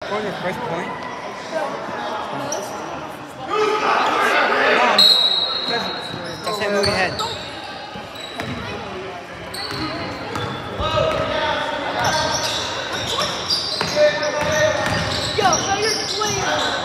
scored their first point? Just say move your head. Yo, so you're playing.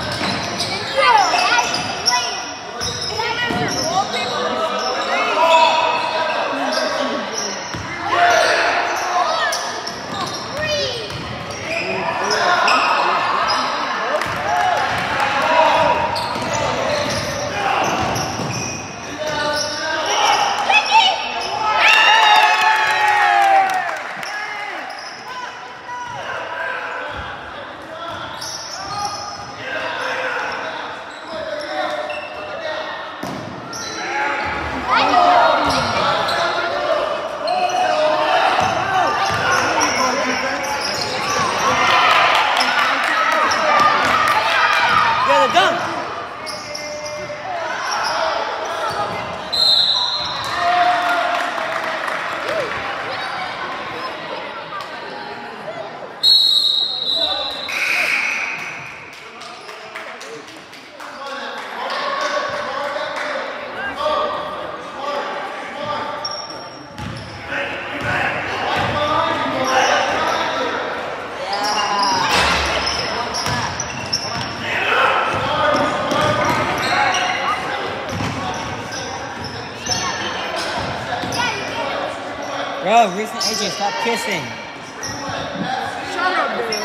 Bro, recent AJ, stop kissing. Shut up, dude.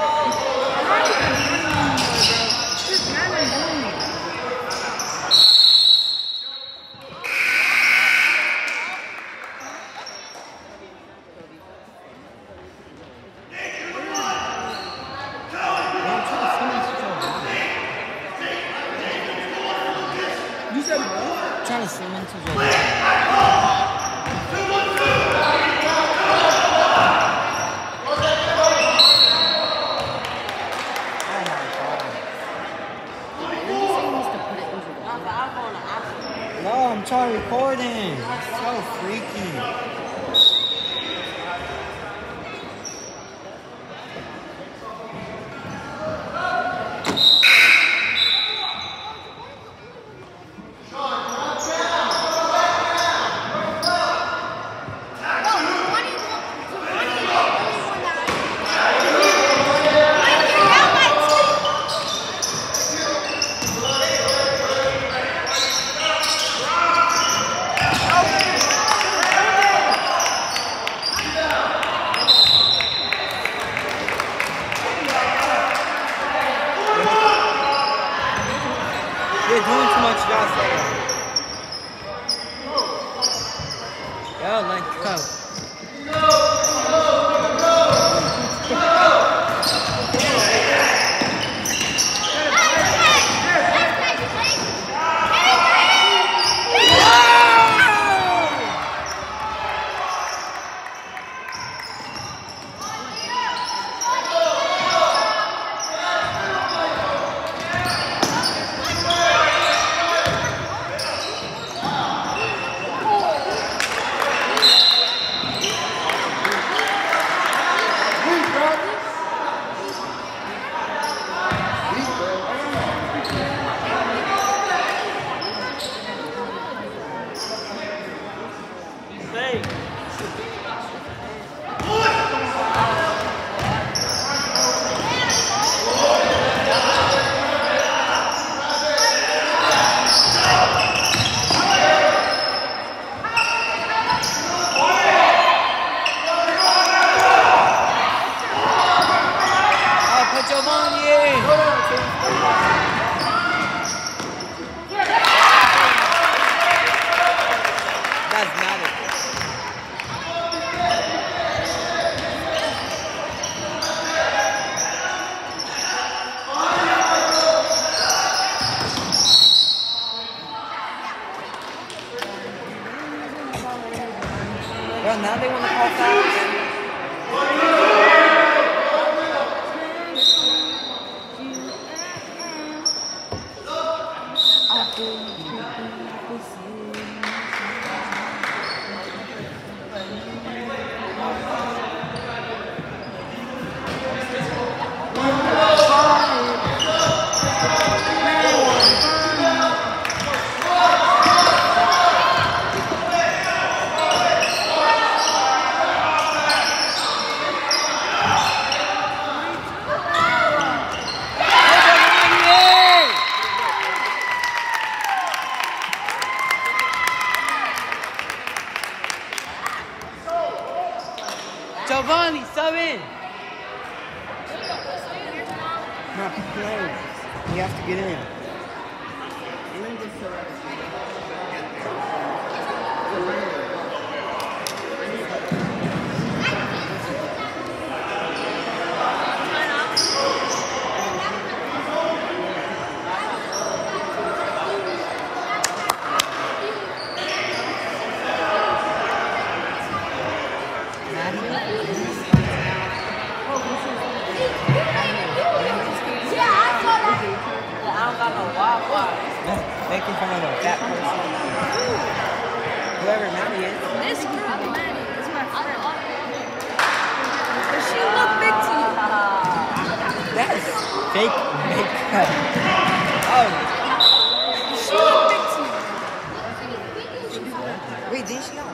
Just random bullying. You said what? I'm trying to swim into the No, I'm trying to record him. It's so freaky. You're doing too much, y'all. Yo, let go. Well, now they want to call fouls. Not playing. You have to get in. Making fun of a fat person. Whoever Maddie is. This girl, Maddie, is my friend. Does she look big to you? That's fake makeup. Oh. Does she look big to you? Wait, did she not?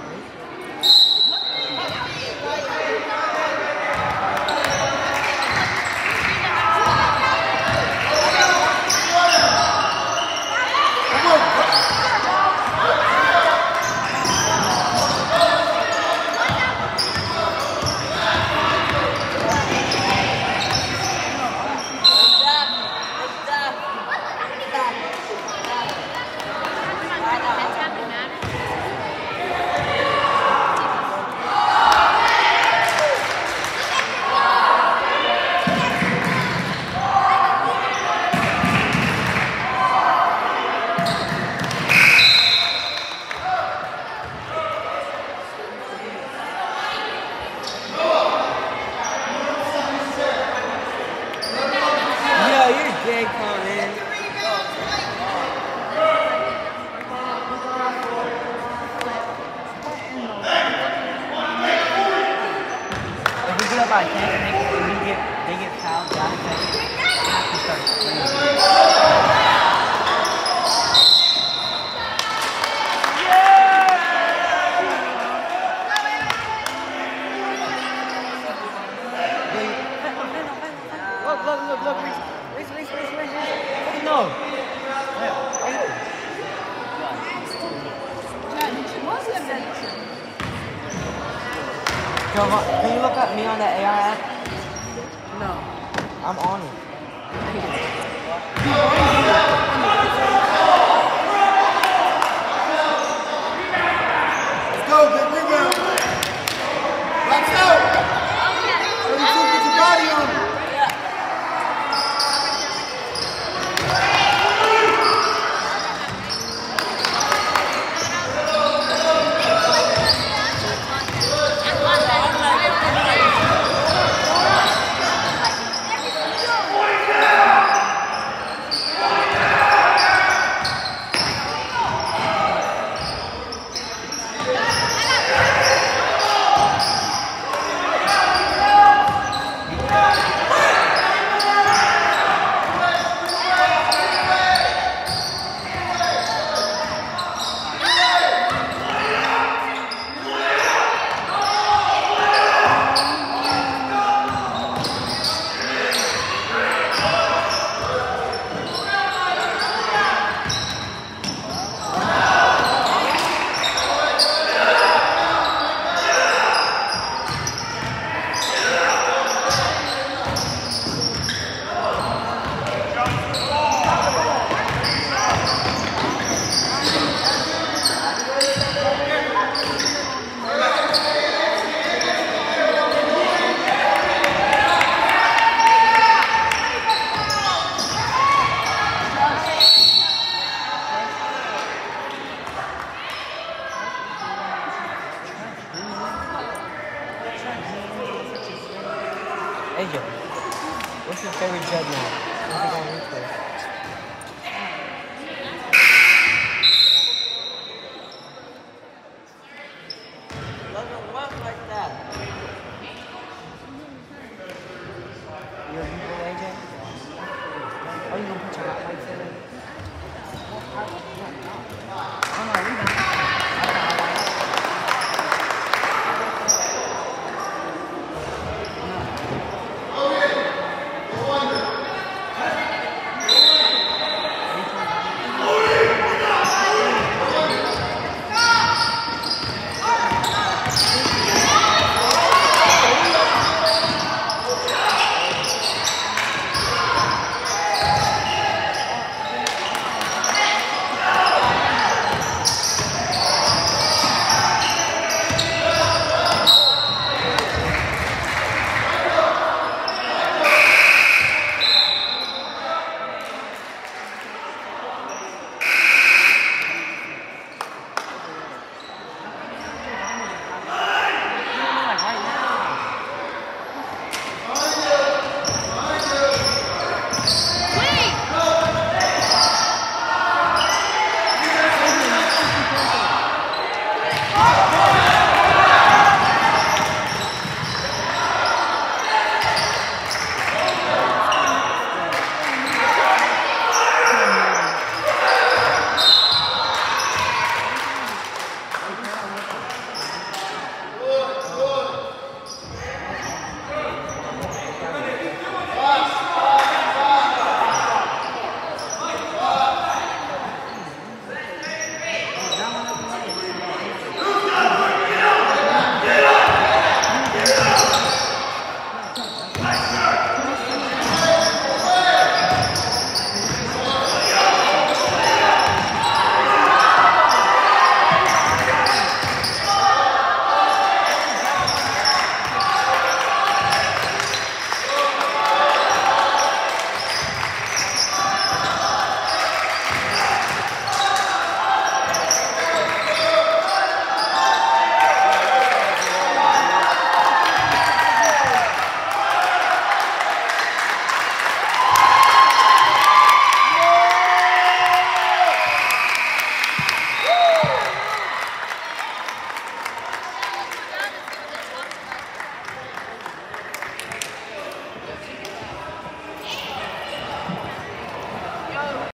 Big Conan. If we get up by 10 and they get fouled down, they have to start playing. Look, Reese. No. Can you look at me on that AI app? No. I'm on it. Let's go, good rebound. Lights out. 32, put your body on it. AJ, what's your favorite judge now? What's it on replay? Doesn't work like that. You're a replay, AJ? Oh, you gonna put your hot lights